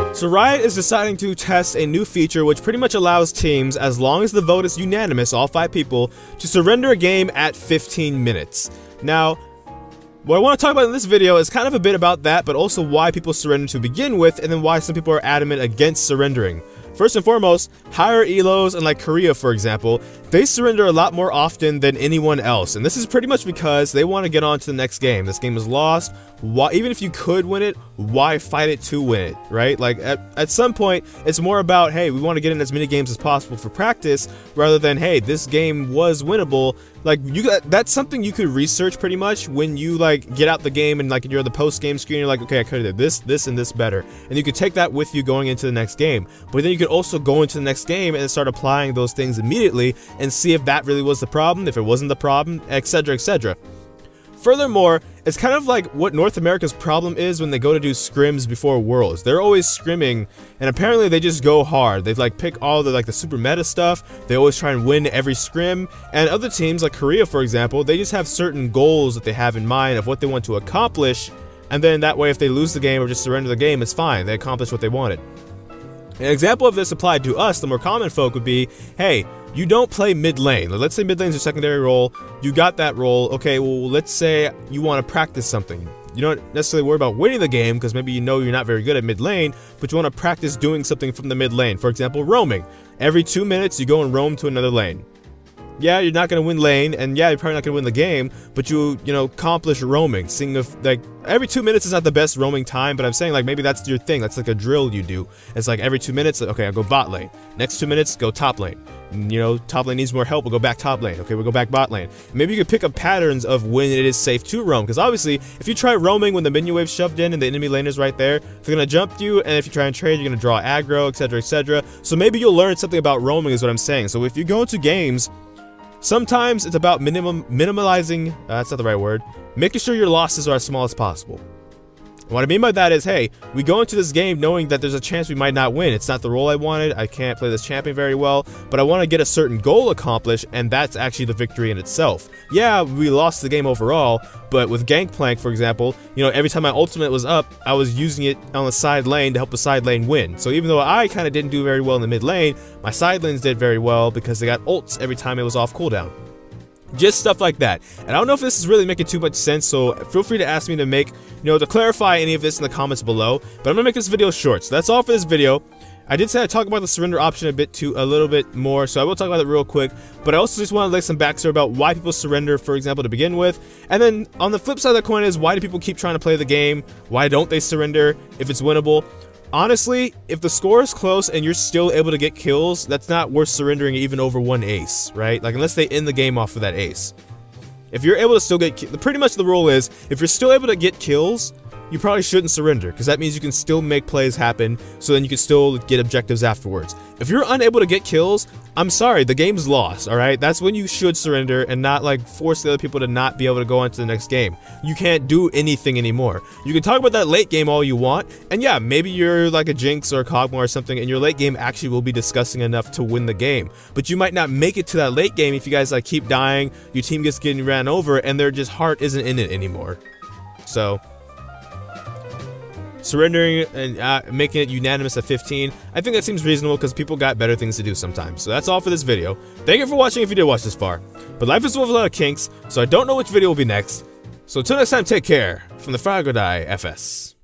So Riot is deciding to test a new feature which pretty much allows teams, as long as the vote is unanimous, all 5 people, to surrender a game at 15 minutes. Now, what I want to talk about in this video is kind of a bit about that, but also why people surrender to begin with, and then why some people are adamant against surrendering. First and foremost, higher elos and like Korea, for example, they surrender a lot more often than anyone else, and this is pretty much because they want to get on to the next game. This game is lost. Why, even if you could win it, why fight it to win it, right? Like at some point, it's more about, hey, we want to get in as many games as possible for practice, rather than, hey, this game was winnable. Like that's something you could research pretty much when you like get out the game and like you're the post-game screen. You're like, okay, I could have did this, and this better, and you could take that with you going into the next game. But then you could also go into the next game and start applying those things immediately and see if that really was the problem, if it wasn't the problem, etc., etc. Furthermore, it's kind of like what North America's problem is when they go to do scrims before Worlds. They're always scrimming, and apparently they just go hard. They like pick all the the super meta stuff. They always try and win every scrim. And other teams like Korea, for example, they just have certain goals that they have in mind of what they want to accomplish, and then that way if they lose the game or just surrender the game, it's fine. They accomplished what they wanted. An example of this applied to us, the more common folk, would be, hey, you don't play mid lane. Let's say mid lane is your secondary role. You got that role. Okay, well, let's say you want to practice something. You don't necessarily worry about winning the game because maybe you know you're not very good at mid lane, but you want to practice doing something from the mid lane. For example, roaming. Every 2 minutes, you go and roam to another lane. Yeah, you're not going to win lane, and yeah, you're probably not going to win the game, but you know, accomplish roaming. Seeing if, like, every 2 minutes is not the best roaming time, but I'm saying, like, maybe that's your thing. That's like a drill you do. It's like every 2 minutes, okay, I'll go bot lane. Next 2 minutes, go top lane. And, you know, top lane needs more help, we'll go back top lane. Okay, we'll go back bot lane. Maybe you could pick up patterns of when it is safe to roam, because obviously, if you try roaming when the minion wave's shoved in and the enemy lane is right there, they're going to jump you, and if you try and trade, you're going to draw aggro, etc., etc. So maybe you'll learn something about roaming is what I'm saying. So if you go into games, sometimes it's about minimalizing, that's not the right word, making sure your losses are as small as possible. And what I mean by that is, hey, we go into this game knowing that there's a chance we might not win. It's not the role I wanted, I can't play this champion very well, but I want to get a certain goal accomplished, and that's actually the victory in itself. Yeah, we lost the game overall, but with Gangplank, for example, you know, every time my ultimate was up, I was using it on the side lane to help the side lane win. So even though I kind of didn't do very well in the mid lane, my side lanes did very well because they got ults every time it was off cooldown. Just stuff like that. And I don't know if this is really making too much sense, so feel free to ask me to to clarify any of this in the comments below. But I'm gonna make this video short, so that's all for this video. I did say I'd talk about the surrender option a little bit more, so I will talk about it real quick. But I also just want to lay some backstory about why people surrender, for example, to begin with. And then on the flip side of the coin is, why do people keep trying to play the game? Why don't they surrender if it's winnable? Honestly, if the score is close and you're still able to get kills, that's not worth surrendering even over one ace, right? Like, unless they end the game off of that ace. If you're able to still get pretty much the rule is, if you're still able to get kills, you probably shouldn't surrender, because that means you can still make plays happen, so then you can still get objectives afterwards. If you're unable to get kills, I'm sorry, the game's lost, alright? That's when you should surrender and not like force the other people to not be able to go on to the next game. You can't do anything anymore. You can talk about that late game all you want, and yeah, maybe you're like a Jinx or a Kog'Maw or something, and your late game actually will be disgusting enough to win the game. But you might not make it to that late game if you guys like keep dying, your team gets getting ran over, and their just heart isn't in it anymore. So surrendering and making it unanimous at 15, I think that seems reasonable because people got better things to do sometimes. So that's all for this video. Thank you for watching if you did watch this far. But life is full of a lot of kinks, so I don't know which video will be next. So until next time, take care. From the Fragile Die FS.